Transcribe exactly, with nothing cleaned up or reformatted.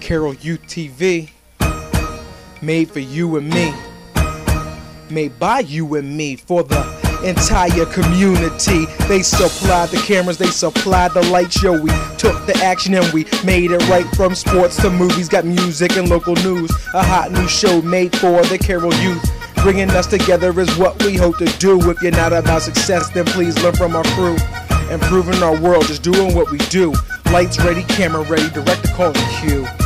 Carroll Youth T V, made for you and me, made by you and me, for the entire community. They supplied the cameras, they supplied the light show. We took the action and we made it right, from sports to movies, got music and local news. A hot new show made for the Carroll Youth. Bringing us together is what we hope to do. If you're not about success, then please learn from our crew. Improving our world, just doing what we do. Lights ready, camera ready, director calling cue.